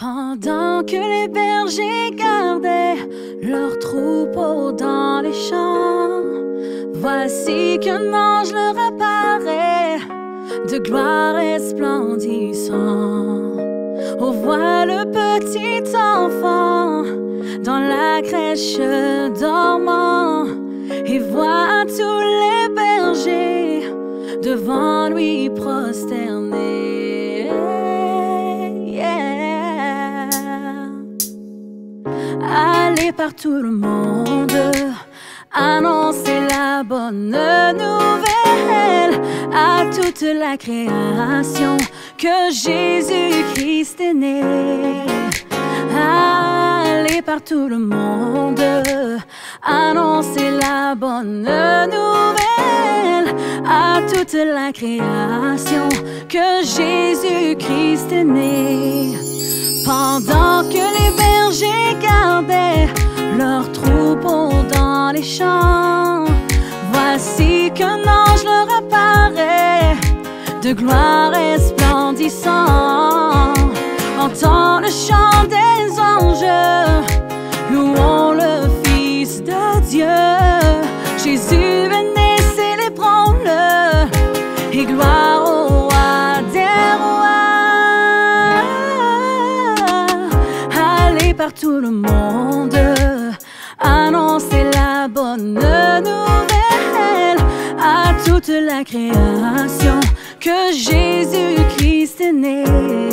Pendant que les bergers gardaient leurs troupeaux dans les champs, voici qu'un ange leur apparaît, de gloire resplendissant. On voit le petit enfant dans la crèche dormant, et voit tous les bergers devant lui prosternés. Allez par tout le monde, annoncer la bonne nouvelle à toute la création que Jésus-Christ est né. Allez par tout le monde, annoncer la bonne nouvelle à toute la création que Jésus-Christ est né. Pendant que les bergers gardaient leurs troupeaux dans les champs, voici qu'un ange leur apparaît, de gloire resplendissant. Entend le chant des anges, louons le Fils de Dieu. Jésus est né, célébrons-le, et gloire au roi des rois. Allez par tout le monde, annoncer la bonne nouvelle à toute la création que Jésus-Christ est né.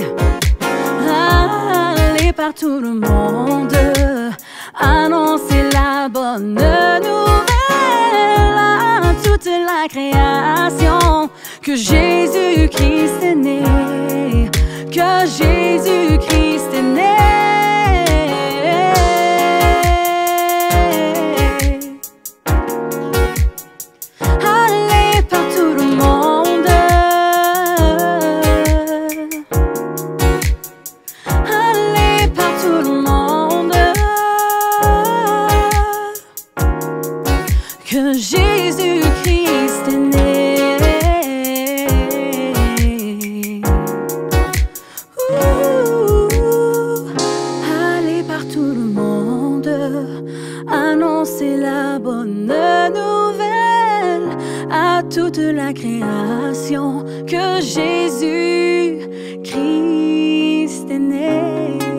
Allez par tout le monde, annoncer la bonne nouvelle à toute la création que Jésus-Christ est né, que Jésus-Christ est né. Allez par tout le monde, allez par tout le monde, que Jésus-Christ est né. Allez par tout le monde, annoncer la bonne nouvelle à toute la création que Jésus-Christ est né.